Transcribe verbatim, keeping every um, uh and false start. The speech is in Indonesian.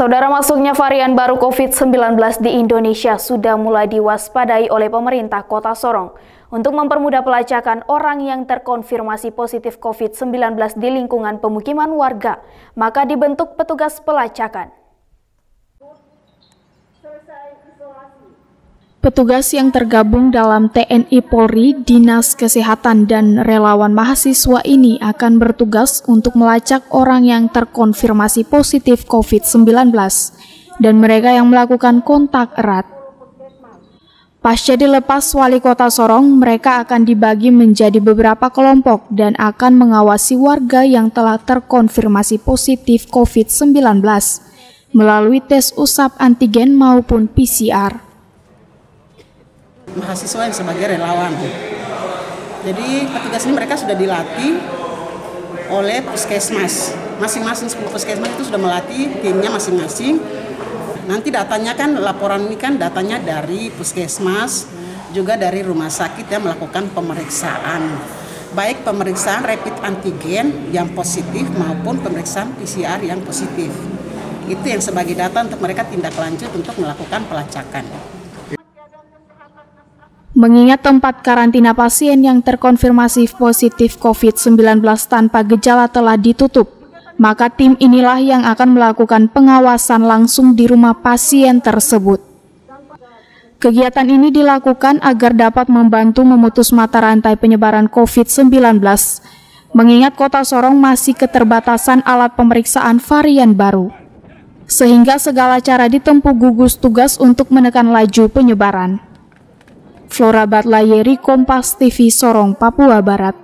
Saudara, masuknya varian baru COVID sembilan belas di Indonesia sudah mulai diwaspadai oleh pemerintah Kota Sorong. Untuk mempermudah pelacakan orang yang terkonfirmasi positif COVID sembilan belas di lingkungan pemukiman warga, maka dibentuk petugas pelacakan. Petugas yang tergabung dalam T N I Polri, Dinas Kesehatan, dan relawan mahasiswa ini akan bertugas untuk melacak orang yang terkonfirmasi positif COVID sembilan belas dan mereka yang melakukan kontak erat. Pasca dilepas Wali Kota Sorong, mereka akan dibagi menjadi beberapa kelompok dan akan mengawasi warga yang telah terkonfirmasi positif COVID sembilan belas melalui tes usap antigen maupun P C R. Mahasiswa yang sebagai relawan. Jadi petugas ini mereka sudah dilatih oleh puskesmas. Masing-masing puskesmas itu sudah melatih timnya masing-masing. Nanti datanya kan, laporan ini kan datanya dari puskesmas, juga dari rumah sakit yang melakukan pemeriksaan. Baik pemeriksaan rapid antigen yang positif maupun pemeriksaan P C R yang positif. Itu yang sebagai data untuk mereka tindak lanjut untuk melakukan pelacakan. Mengingat tempat karantina pasien yang terkonfirmasi positif COVID sembilan belas tanpa gejala telah ditutup, maka tim inilah yang akan melakukan pengawasan langsung di rumah pasien tersebut. Kegiatan ini dilakukan agar dapat membantu memutus mata rantai penyebaran COVID sembilan belas, mengingat Kota Sorong masih keterbatasan alat pemeriksaan varian baru, sehingga segala cara ditempuh gugus tugas untuk menekan laju penyebaran. Flora Batlayeri, Kompas T V, Sorong, Papua Barat.